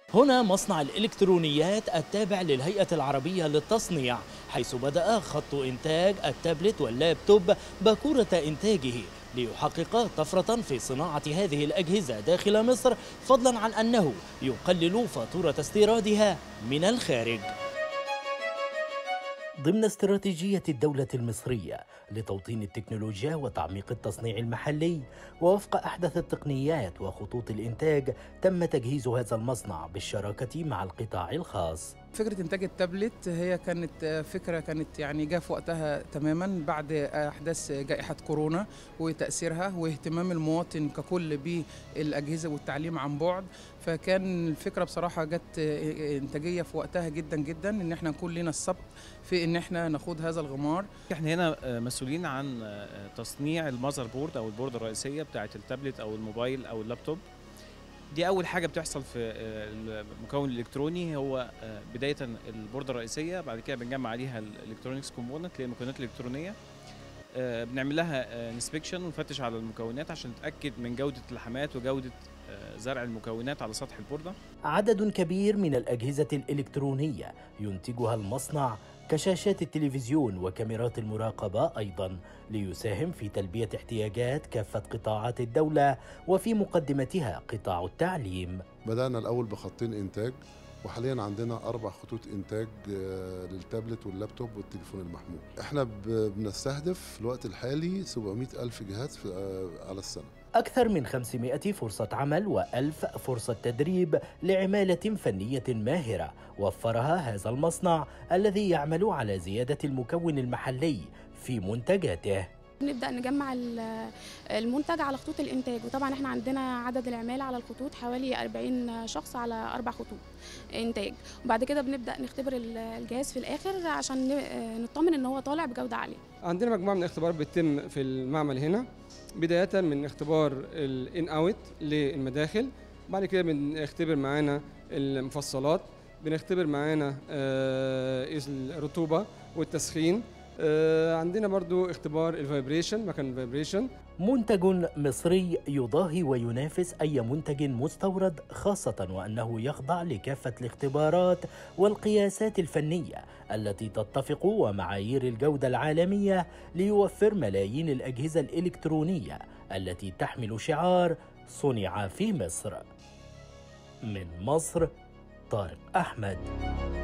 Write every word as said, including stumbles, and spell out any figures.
هنا مصنع الإلكترونيات التابع للهيئة العربية للتصنيع، حيث بدأ خط إنتاج التابلت واللابتوب باكورة إنتاجه ليحقق طفرة في صناعة هذه الأجهزة داخل مصر، فضلا عن أنه يقلل فاتورة استيرادها من الخارج. ضمن استراتيجية الدولة المصرية لتوطين التكنولوجيا وتعميق التصنيع المحلي، ووفق أحدث التقنيات وخطوط الإنتاج، تم تجهيز هذا المصنع بالشراكة مع القطاع الخاص. فكرة إنتاج التابلت هي كانت فكرة كانت يعني جاء في وقتها تماما بعد أحداث جائحة كورونا وتأثيرها واهتمام المواطن ككل بالأجهزة والتعليم عن بعد، فكان الفكرة بصراحة جت إنتاجية في وقتها جدا جدا إن احنا نكون لنا السبق في إن احنا ناخد هذا الغمار. احنا هنا مسؤولين عن تصنيع المذر بورد أو البوردة الرئيسية بتاعة التابلت أو الموبايل أو اللابتوب. دي أول حاجة بتحصل في المكون الإلكتروني، هو بداية البوردة الرئيسية، بعد كده بنجمع عليها الإلكترونيكس كومبوننت اللي هي المكونات الإلكترونية، بنعمل لها انسبكشن ونفتش على المكونات عشان نتأكد من جودة اللحامات وجودة زرع المكونات على سطح البوردة. عدد كبير من الأجهزة الإلكترونية ينتجها المصنع كشاشات التلفزيون وكاميرات المراقبة أيضا، ليساهم في تلبية احتياجات كافة قطاعات الدولة وفي مقدمتها قطاع التعليم. بدأنا الأول بخطين إنتاج، وحاليا عندنا أربع خطوط إنتاج للتابلت واللابتوب والتليفون المحمول. احنا بنستهدف في الوقت الحالي سبعمائة ألف جهاز على السنة. أكثر من خمسمائة فرصة عمل وألف فرصة تدريب لعمالة فنية ماهرة وفرها هذا المصنع الذي يعمل على زيادة المكون المحلي في منتجاته. نبدأ نجمع المنتج على خطوط الإنتاج، وطبعا احنا عندنا عدد العمالة على الخطوط حوالي أربعين شخص على أربع خطوط إنتاج، وبعد كده بنبدأ نختبر الجهاز في الآخر عشان نطمن إن هو طالع بجودة عالية. عندنا مجموعة من الاختبارات بتتم في المعمل هنا، بداية من اختبار الإن أوت للمداخل، بعد كده بنختبر معانا المفصلات، بنختبر معانا الرطوبة والتسخين، عندنا برضو اختبار الفايبريشن، مكان الفايبريشن. منتج مصري يضاهي وينافس أي منتج مستورد، خاصة وأنه يخضع لكافة الاختبارات والقياسات الفنية التي تتفق ومعايير الجودة العالمية، ليوفر ملايين الأجهزة الإلكترونية التي تحمل شعار صنع في مصر. من مصر، طارق أحمد.